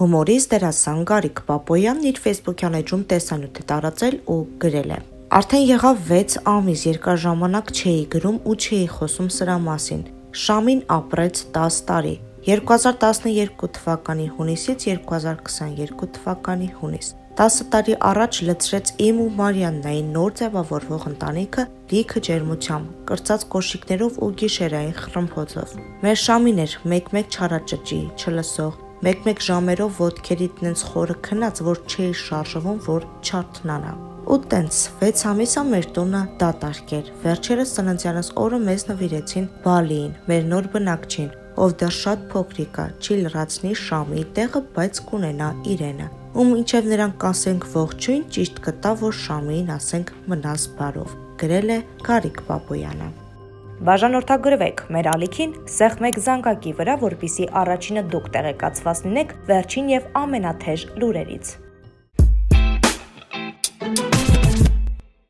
Հումորիստ դերասան Գարիկ Պապոյանն իր Facebook-յան էջում տեսանյութ է տարածել ու գրել է. Արդեն եղավ 6 ամիս, երկար ժամանակ չէի գրում ու չէի խոսում սրա մասին։ Շամին ապրեց 10 տարի, 2012 թվականի հունիսից 2022 թվականի հունիս։ 10 տարի առաջ լցրեց իմ ու Մարիաննայի նոր ձևավորվող ընտանիքը լիքը ջերմությամբ, կրծած կոշիկներով ու գիշերային խռմփոցով։ Մեր Շամին էր մեկ-մեկ չարաճճի, չլսող, մեկ-մեկ ժամերով ոտքերիդ նենց խորը քնած, որ չէի շարժվում, որ չարթնանա։ Ու տենց 6 ամիսա մեր տունը դատարկ էր։ Վերջերս ծննդյանս օրը մեզ նվիրեցին Բալիին, մեր նոր բնակչին, ով դեռ շատ փոքրիկ է, չի լրացնի Շամի տեղը, բայց կունենա իրենը։ Ու մինչև նրան կասենք ողջույն, ճիշտ կտա, որ Շամիին ասենք մնաս բարով, գրել է Գարիկ Պապոյանը։ Բաժանորդագրվեք մեր ալիքին սեղմեք զանգակի վրա, որպեսզի առաջինը դուք տեղեկացված լինեք վերջին եւ ամենաթեժ լուրերից։